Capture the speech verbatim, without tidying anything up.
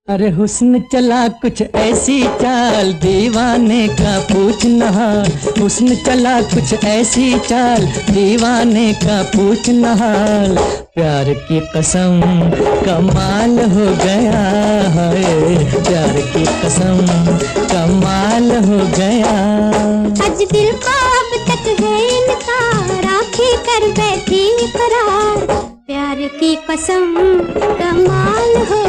अरे हुस्न चला कुछ ऐसी चाल, दीवाने का पूछ न हाल। हुस्न चला कुछ ऐसी चाल, दीवाने का पूछ न हाल। प्यार की कसम कमाल हो गया है, प्यार की कसम कमाल हो गया। आज दिल का अब तक है इनकार, आंखें कर बैठी करार। प्यार की कसम कमाल हो